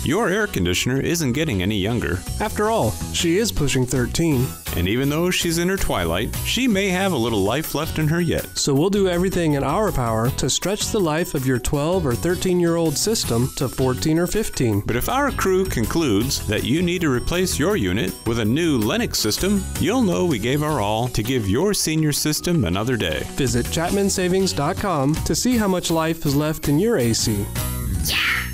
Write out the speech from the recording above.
Your air conditioner isn't getting any younger. After all, she is pushing 13. And even though she's in her twilight, she may have a little life left in her yet. So we'll do everything in our power to stretch the life of your 12 or 13-year-old system to 14 or 15. But if our crew concludes that you need to replace your unit with a new Lennox system, you'll know we gave our all to give your senior system another day. Visit ChapmanSavings.com to see how much life is left in your AC. Yeah!